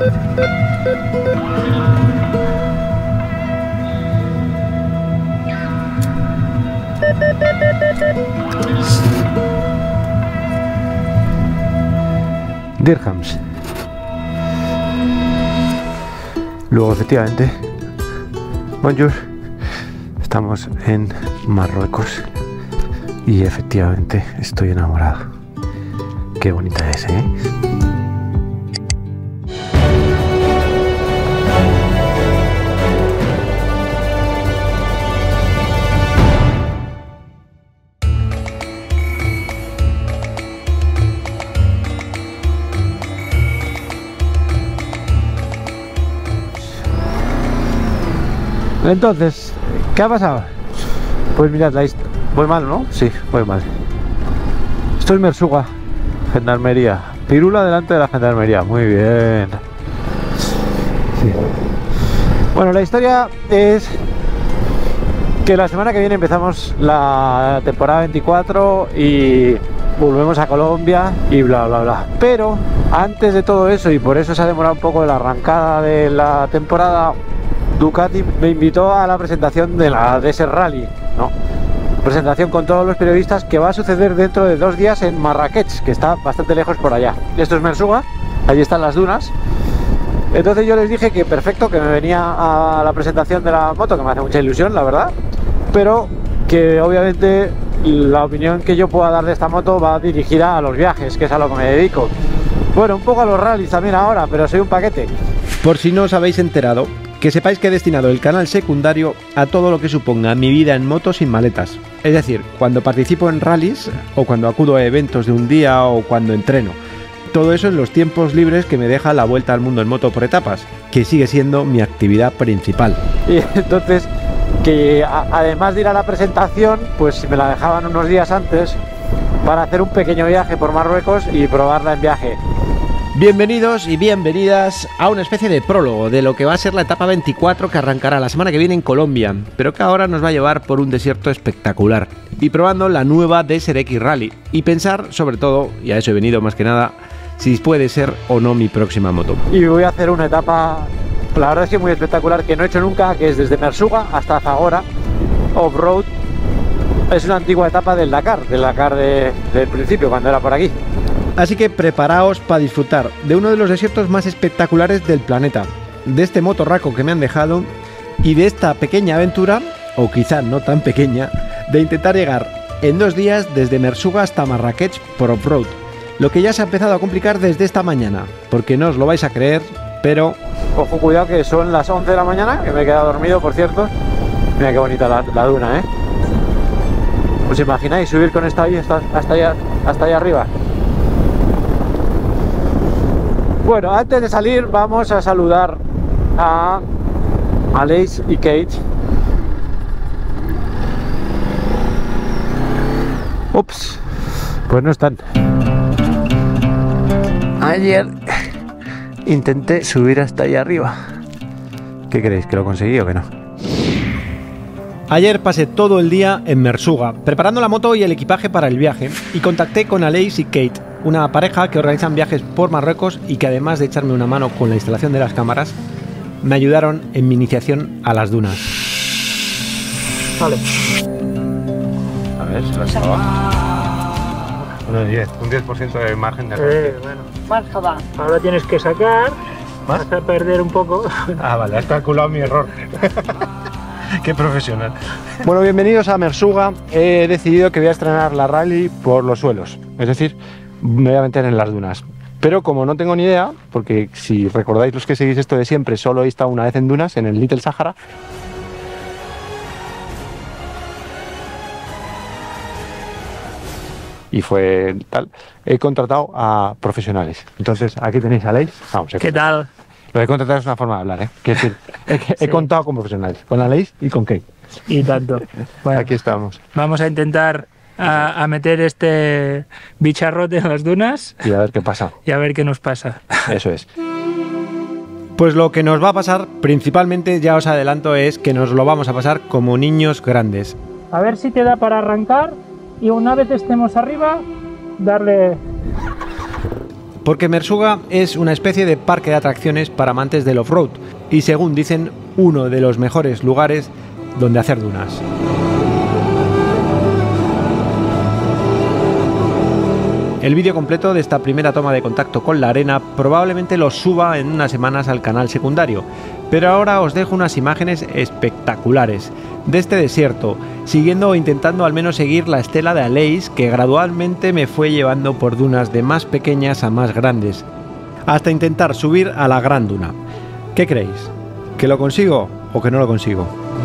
Dirhams. Luego, efectivamente, bonjour, estamos en Marruecos y efectivamente estoy enamorado. Qué bonita es, ¿eh? Entonces, ¿qué ha pasado? Pues mirad, voy mal, ¿no? Sí, voy mal. Esto es Mersuga, gendarmería. Pirula delante de la gendarmería, muy bien. Sí. Bueno, la historia es que la semana que viene empezamos la temporada 24 y volvemos a Colombia y bla bla bla. Pero antes de todo eso, y por eso se ha demorado un poco la arrancada de la temporada, Ducati me invitó a la presentación de la Desert Rally, ¿no? Presentación con todos los periodistas que va a suceder dentro de 2 días en Marrakech, que está bastante lejos por allá. Esto es Mersuga, allí están las dunas. Entonces yo les dije que perfecto, que me venía a la presentación de la moto, que me hace mucha ilusión, la verdad, pero que obviamente la opinión que yo pueda dar de esta moto va dirigida a los viajes, que es a lo que me dedico. Bueno, un poco a los rallies también ahora, pero soy un paquete. Por si no os habéis enterado, que sepáis que he destinado el canal secundario a todo lo que suponga mi vida en moto sin maletas. Es decir, cuando participo en rallies, o cuando acudo a eventos de un día, o cuando entreno. Todo eso en los tiempos libres que me deja la vuelta al mundo en moto por etapas, que sigue siendo mi actividad principal. Y entonces, que además de ir a la presentación, pues me la dejaban unos días antes para hacer un pequeño viaje por Marruecos y probarla en viaje. Bienvenidos y bienvenidas a una especie de prólogo de lo que va a ser la etapa 24 que arrancará la semana que viene en Colombia, pero que ahora nos va a llevar por un desierto espectacular y probando la nueva Desert X Rally y pensar sobre todo, y a eso he venido más que nada, si puede ser o no mi próxima moto. Y voy a hacer una etapa, la verdad es que muy espectacular, que no he hecho nunca, que es desde Mersuga hasta Zagora, off-road. Es una antigua etapa del Dakar del principio, cuando era por aquí. Así que preparaos para disfrutar de uno de los desiertos más espectaculares del planeta, de este motorraco que me han dejado y de esta pequeña aventura, o quizá no tan pequeña, de intentar llegar en 2 días desde Mersuga hasta Marrakech por off-road. Lo que ya se ha empezado a complicar desde esta mañana, porque no os lo vais a creer, pero... Ojo, cuidado, que son las 11 de la mañana, que me he quedado dormido, por cierto. Mira qué bonita la duna, ¿eh? ¿Os imagináis subir con esta ahí hasta allá arriba? Bueno, antes de salir vamos a saludar a Aleix y Kate. Ups, pues no están. Ayer intenté subir hasta allá arriba. ¿Qué creéis? ¿Que lo conseguí o que no? Ayer pasé todo el día en Mersuga, preparando la moto y el equipaje para el viaje, y contacté con Aleix y Kate, una pareja que organizan viajes por Marruecos y que además de echarme una mano con la instalación de las cámaras, me ayudaron en mi iniciación a las dunas. Vale. A ver, se las acaba. Un 10% de margen de error. Bueno. Ahora tienes que sacar, vas a perder un poco. Ah, vale, has calculado mi error. Qué profesional. Bueno, bienvenidos a Mersuga. He decidido que voy a estrenar la rally por los suelos, es decir, me voy a meter en las dunas. Pero como no tengo ni idea, porque si recordáis los que seguís esto de siempre, solo he estado una vez en dunas, en el Little Sahara. Y fue tal, he contratado a profesionales. Entonces aquí tenéis a Aleix. Vamos, ¿Qué tal? Lo de contratar es una forma de hablar, ¿eh? Quiero decir, he contado con profesionales, con Aleix y con Kate. Y tanto. Bueno, aquí estamos. Vamos a intentar a meter este bicharrote en las dunas. Y a ver qué pasa. Y a ver qué nos pasa. Eso es. Pues lo que nos va a pasar, principalmente, ya os adelanto, es que nos lo vamos a pasar como niños grandes. A ver si te da para arrancar y una vez estemos arriba, darle... porque Mersuga es una especie de parque de atracciones para amantes del off-road y, según dicen, uno de los mejores lugares donde hacer dunas. El vídeo completo de esta primera toma de contacto con la arena probablemente lo suba en unas semanas al canal secundario, pero ahora os dejo unas imágenes espectaculares de este desierto, siguiendo o intentando al menos seguir la estela de Aleix, que gradualmente me fue llevando por dunas de más pequeñas a más grandes, hasta intentar subir a la gran duna. ¿Qué creéis? ¿Que lo consigo o que no lo consigo?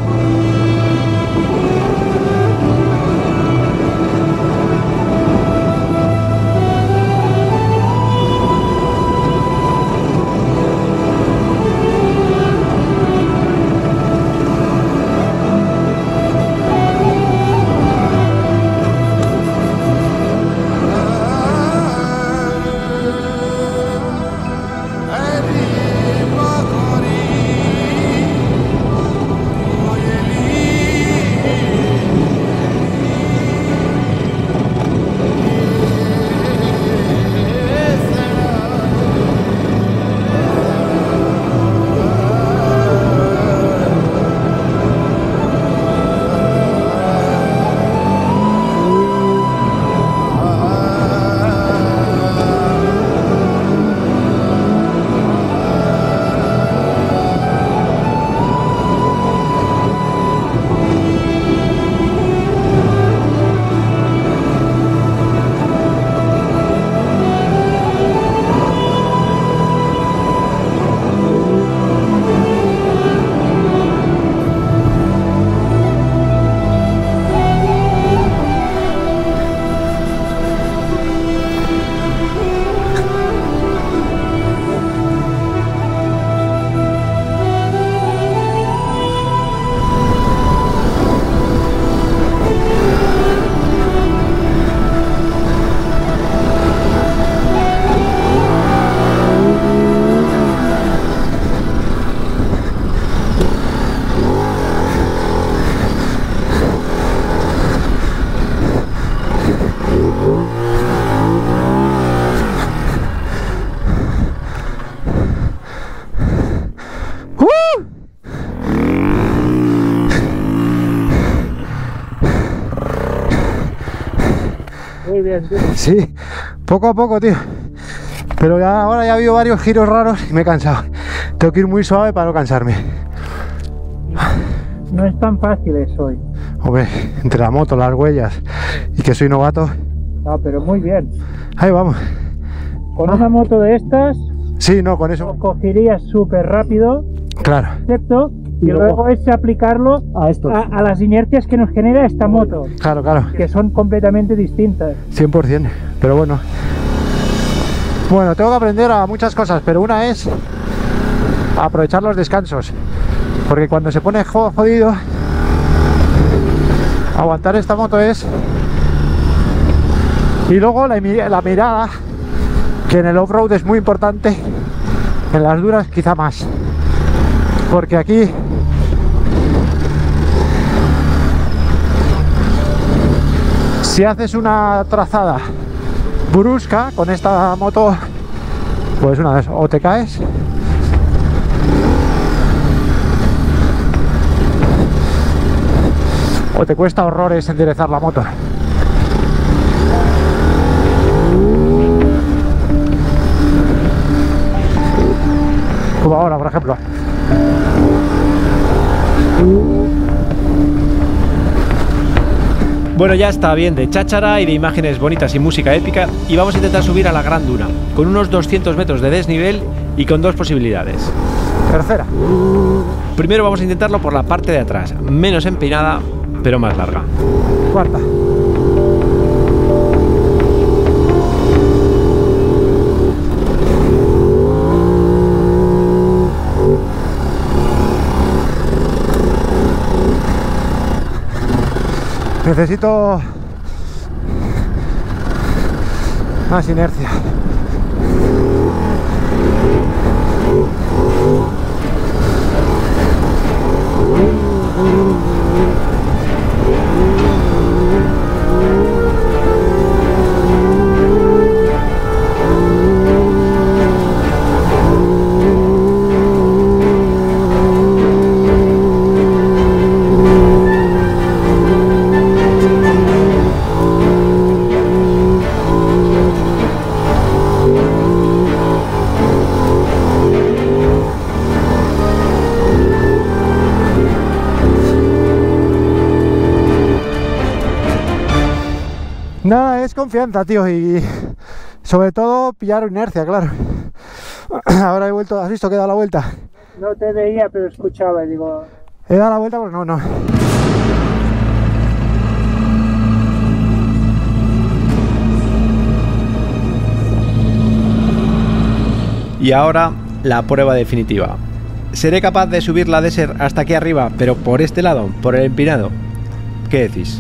Muy bien, tío. Sí, poco a poco, tío. Pero ahora ya ha habido varios giros raros y me he cansado. Tengo que ir muy suave para no cansarme. No es tan fácil eso hoy. Hombre, entre la moto, las huellas y que soy novato. Ah, pero muy bien. Ahí vamos. Con una moto de estas, Sí, no, con lo eso. cogerías súper rápido, Claro. excepto, y luego es aplicarlo a las inercias que nos genera esta moto, Claro, claro. que son completamente distintas. 100%. Pero bueno. Bueno, tengo que aprender a muchas cosas, pero una es aprovechar los descansos. Porque cuando se pone jodido, aguantar esta moto es... Y luego la mirada, que en el off-road es muy importante, en las duras quizá más. Porque aquí si haces una trazada brusca con esta moto, pues una vez o te caes o te cuesta horrores enderezar la moto. Como ahora, por ejemplo. Bueno, ya está bien de cháchara y de imágenes bonitas y música épica, y vamos a intentar subir a la Gran Duna, con unos 200 metros de desnivel y con dos posibilidades. Tercera. Primero vamos a intentarlo por la parte de atrás, menos empinada, pero más larga. Cuarta. Necesito más inercia. es confianza, tío, y sobre todo pillar inercia, claro. Ahora he vuelto, ¿has visto que he dado la vuelta? No te veía, pero escuchaba y digo... He dado la vuelta porque no. Y ahora la prueba definitiva. ¿Seré capaz de subir la Desert hasta aquí arriba, pero por este lado, por el empinado? ¿Qué decís?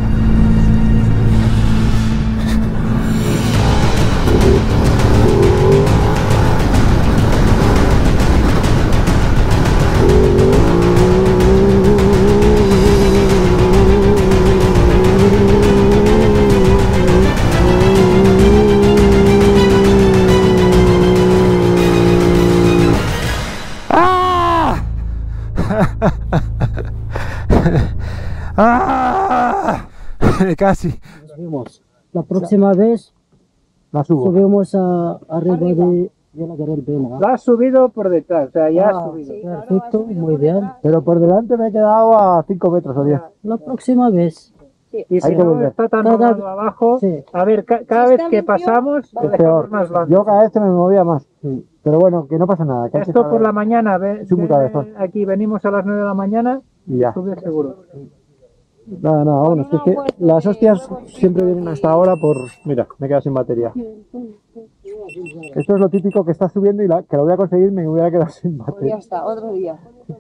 Casi. La próxima vez La subo. subimos arriba de la Guerrero Bena. La has subido por detrás, o sea, ya has subido. Perfecto, muy bien. Pero por delante me he quedado a 5 metros o 10. La próxima vez. Y si Hay que no volver. está tan Cada- rodado abajo, sí. a ver, cada vez que pasamos, lo Es dejamos peor. más blando. Yo cada vez me movía más. Pero bueno, que no pasa nada. Que hay que Esto por saber. la mañana, Soy muy cabezón. aquí venimos a las 9 de la mañana, Y ya. sube seguro. Nada, bueno, es que las hostias siempre vienen hasta ahora por... Mira, me he quedado sin batería. Esto es lo típico que estás subiendo y que lo voy a conseguir me hubiera quedado sin batería. Ya está, otro día.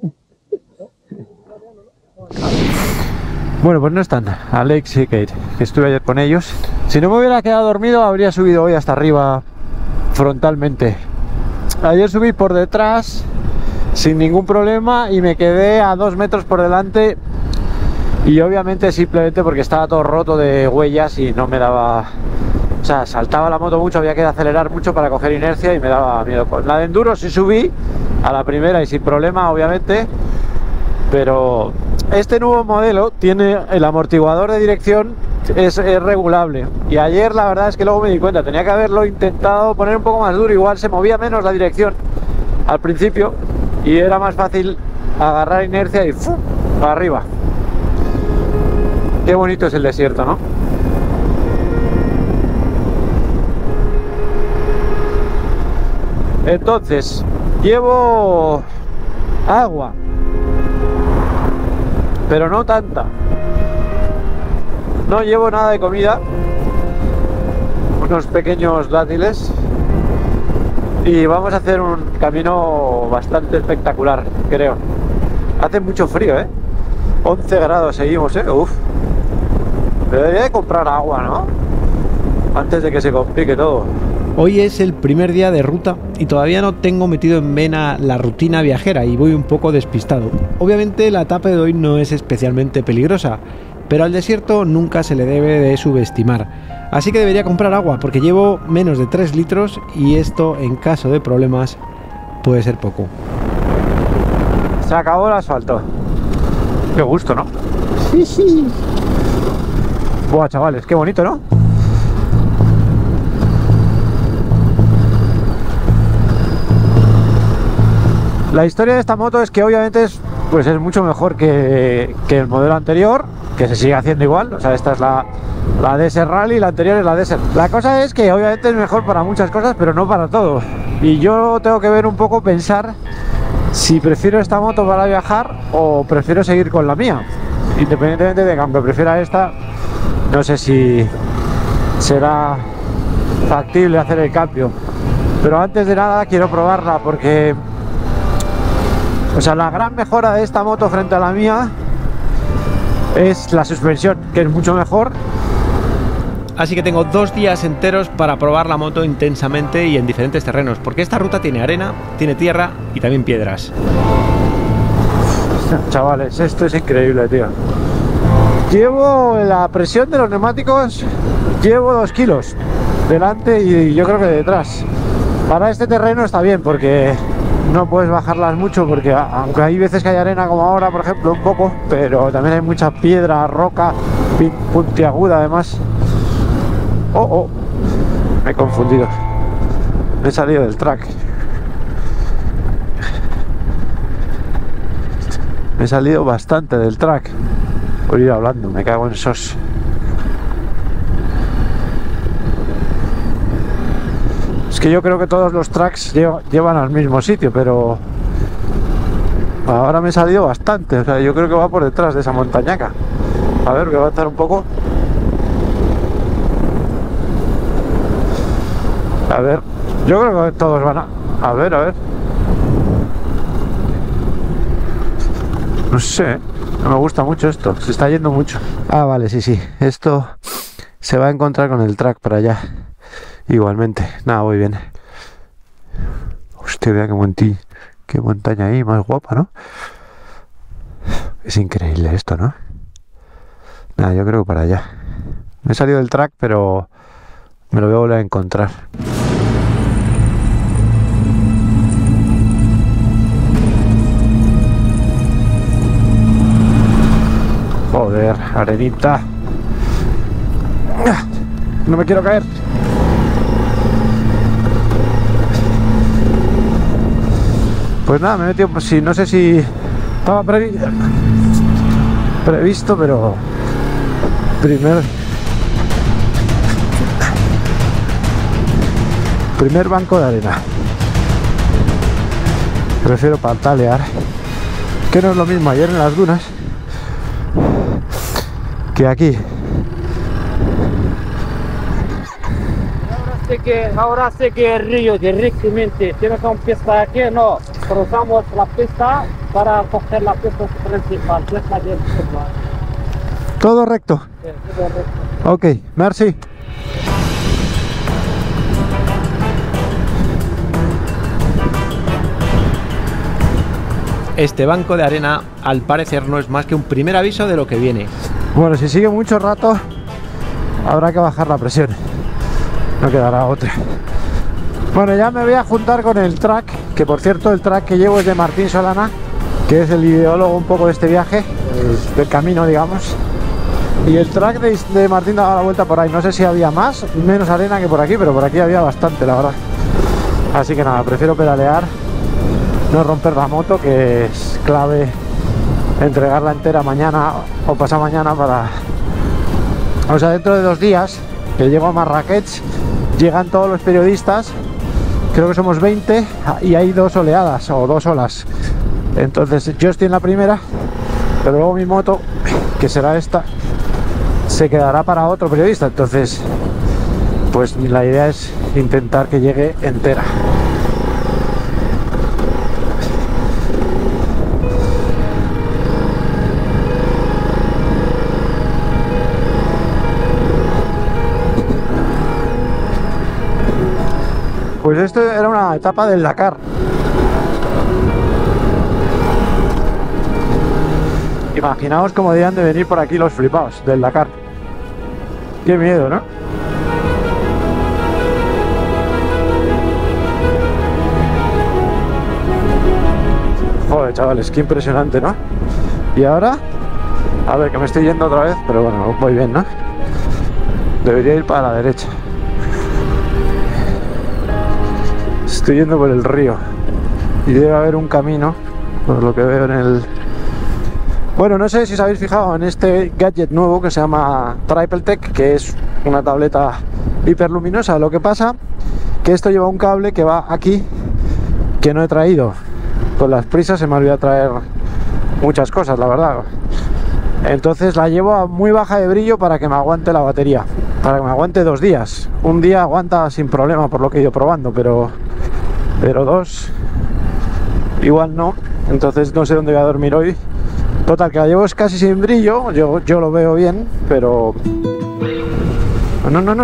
Bueno, pues no están, Alex y Kate, que estuve ayer con ellos. Si no me hubiera quedado dormido, habría subido hoy hasta arriba frontalmente. Ayer subí por detrás sin ningún problema y me quedé a 2 metros por delante. Y obviamente simplemente porque estaba todo roto de huellas y no me daba... O sea, saltaba la moto mucho, había que acelerar mucho para coger inercia y me daba miedo. Con la de enduro sí subí a la primera y sin problema, obviamente. Pero este nuevo modelo tiene el amortiguador de dirección, es regulable. Y ayer la verdad es que luego me di cuenta, tenía que haberlo intentado poner un poco más duro, igual se movía menos la dirección al principio y era más fácil agarrar inercia y ¡fum! Para arriba. Qué bonito es el desierto, ¿no? Entonces, llevo agua, pero no tanta. No llevo nada de comida, unos pequeños dátiles y vamos a hacer un camino bastante espectacular, creo. Hace mucho frío, 11 grados seguimos, uf. Debería de comprar agua, ¿no? Antes de que se complique todo. Hoy es el primer día de ruta y todavía no tengo metido en vena la rutina viajera y voy un poco despistado. Obviamente la etapa de hoy no es especialmente peligrosa, pero al desierto nunca se le debe de subestimar. Así que debería comprar agua porque llevo menos de 3 litros y esto en caso de problemas puede ser poco. Se acabó el asfalto. Qué gusto, ¿no? Buah, chavales, qué bonito, ¿no? La historia de esta moto es que obviamente es mucho mejor que el modelo anterior, que se sigue haciendo igual. O sea, esta es la Desert Rally, la anterior es la Desert. La cosa es que obviamente es mejor para muchas cosas, pero no para todo. Y yo tengo que ver un poco, pensar si prefiero esta moto para viajar o prefiero seguir con la mía. Independientemente de que aunque prefiera esta, no sé si será factible hacer el cambio. Pero antes de nada quiero probarla porque... O sea, la gran mejora de esta moto frente a la mía es la suspensión, que es mucho mejor. Así que tengo 2 días enteros para probar la moto intensamente y en diferentes terrenos, porque esta ruta tiene arena, tiene tierra y también piedras. Chavales, esto es increíble, tío. Llevo la presión de los neumáticos, llevo 2 kilos delante y yo creo que detrás. Para este terreno está bien porque no puedes bajarlas mucho, porque aunque hay veces que hay arena como ahora, por ejemplo, un poco, pero también hay mucha piedra, roca, puntiaguda además. Oh, me he confundido, me he salido del track. Me he salido bastante del track por ir hablando, me cago en sos. Es que yo creo que todos los tracks llevan al mismo sitio, pero ahora me he salido bastante. O sea, yo creo que va por detrás de esa montañaca. A ver, voy a avanzar un poco. A ver, yo creo que todos van a ver, a ver. No sé, no me gusta mucho esto, se está yendo mucho. Ah, vale, sí, esto se va a encontrar con el track para allá. Igualmente, nada, voy bien. Hostia, vea qué montaña ahí, más guapa, ¿no? Es increíble esto, ¿no? Nada, yo creo que para allá. Me he salido del track, pero me lo voy a volver a encontrar. Joder, arenita. No me quiero caer. Pues nada, me he metido, pues sí, no sé si estaba previsto, pero primer banco de arena. Prefiero pantalear, que no es lo mismo ayer en las dunas que aquí. Ahora sé que el río directamente tiene que empezar aquí, no, cruzamos la pista para coger la pista principal, que es la del sur. Todo recto. Sí, todo recto. Ok, merci. Este banco de arena, al parecer, no es más que un primer aviso de lo que viene. Bueno, si sigue mucho rato, habrá que bajar la presión. No quedará otra. Bueno, ya me voy a juntar con el track, que por cierto el track que llevo es de Martín Solana, que es el ideólogo un poco de este viaje, del camino, digamos. Y el track de Martín daba la vuelta por ahí. No sé si había más, menos arena que por aquí, pero por aquí había bastante, la verdad. Así que nada, prefiero pedalear, no romper la moto, que es clave entregarla entera mañana o pasado mañana para... O sea, dentro de 2 días, que llego a Marrakech, llegan todos los periodistas, creo que somos 20, y hay 2 oleadas o 2 olas. Entonces yo estoy en la primera, pero luego mi moto, que será esta, se quedará para otro periodista. Entonces, pues la idea es intentar que llegue entera. Pues esto era una etapa del Dakar. Imaginaos cómo debían de venir por aquí los flipados del Dakar. Qué miedo, ¿no? Joder, chavales, qué impresionante, ¿no? Y ahora, a ver, que me estoy yendo otra vez, pero bueno, voy bien, ¿no? Debería ir para la derecha. Estoy yendo por el río y debe haber un camino, por lo que veo en el... Bueno, no sé si os habéis fijado en este gadget nuevo que se llama TripleTech, que es una tableta hiperluminosa. Lo que pasa que esto lleva un cable que va aquí, que no he traído. Con las prisas se me olvidó traer muchas cosas, la verdad. Entonces la llevo a muy baja de brillo para que me aguante la batería, para que me aguante 2 días. Un día aguanta sin problema, por lo que he ido probando, pero 2 igual no. Entonces no sé dónde voy a dormir hoy. Total, que la llevo casi sin brillo. Yo lo veo bien, pero... No. No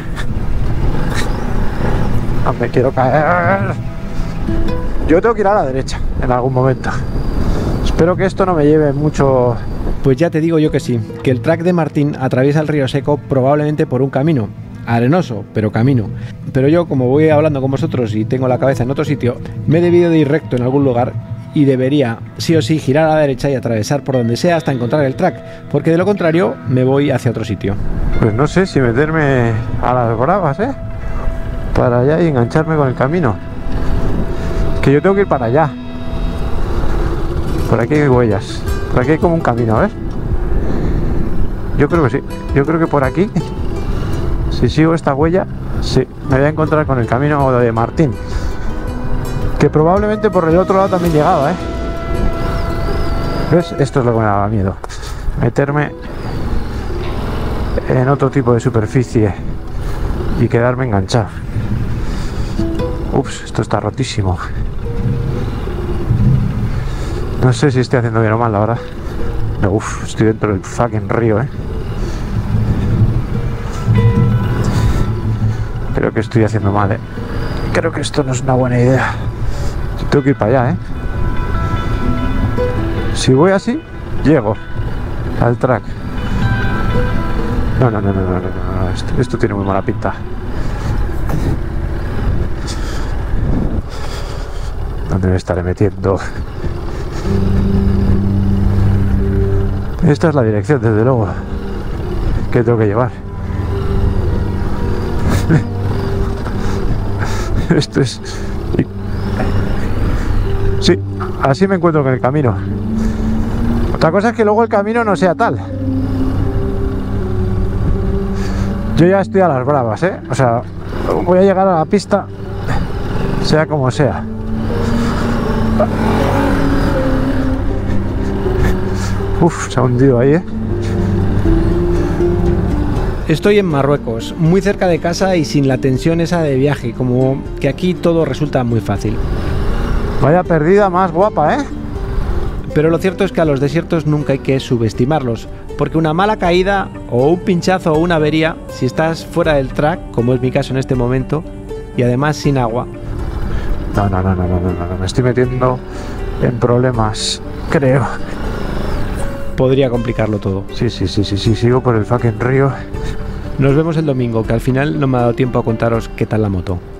me quiero caer. Yo tengo que ir a la derecha en algún momento. Espero que esto no me lleve mucho... Pues ya te digo yo que sí, que el track de Martín atraviesa el río Seco probablemente por un camino. Arenoso, pero camino. Pero yo, como voy hablando con vosotros y tengo la cabeza en otro sitio, me he debido de ir recto en algún lugar y debería, sí o sí, girar a la derecha y atravesar por donde sea hasta encontrar el track, porque de lo contrario me voy hacia otro sitio. Pues no sé si meterme a las bravas, para allá y engancharme con el camino. Es que yo tengo que ir para allá. Por aquí hay huellas. Por aquí hay como un camino, a ver. Yo creo que sí. Yo creo que por aquí, si sigo esta huella, Sí, me voy a encontrar con el camino de Martín. Que probablemente por el otro lado también llegaba, ¿eh? ¿Ves? Esto es lo que me daba miedo. Meterme en otro tipo de superficie y quedarme enganchado. Ups, esto está rotísimo. No sé si estoy haciendo bien o mal ahora. No, uf, estoy dentro del fucking río, Creo que estoy haciendo mal, Creo que esto no es una buena idea. Tengo que ir para allá, Si voy así, llego al track. No. Esto tiene muy mala pinta. ¿Dónde me estaré metiendo? Esta es la dirección, desde luego, que tengo que llevar. Esto es... Sí, así me encuentro con el camino. Otra cosa es que luego el camino no sea tal. Yo ya estoy a las bravas, O sea, voy a llegar a la pista, sea como sea. Uf, se ha hundido ahí, Estoy en Marruecos, muy cerca de casa y sin la tensión esa de viaje, como que aquí todo resulta muy fácil. Vaya perdida más guapa, Pero lo cierto es que a los desiertos nunca hay que subestimarlos, porque una mala caída o un pinchazo o una avería, si estás fuera del track, como es mi caso en este momento, y además sin agua. No, me estoy metiendo en problemas, creo. Podría complicarlo todo. Sí, sigo por el fucking río. Nos vemos el domingo, que al final no me ha dado tiempo a contaros qué tal la moto.